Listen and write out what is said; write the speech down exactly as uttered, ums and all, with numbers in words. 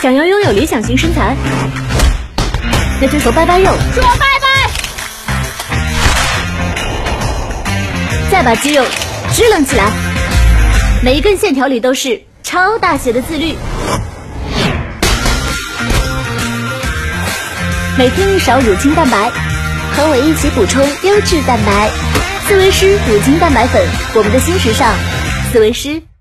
想要拥有理想型身材，那就说拜拜肉， 说拜拜， 再把肌肉支棱起来，每一根线条里都是超大写的自律。每天一勺乳清蛋白，和我一起补充优质蛋白。斯维诗乳清蛋白粉，我们的新时尚，斯维诗。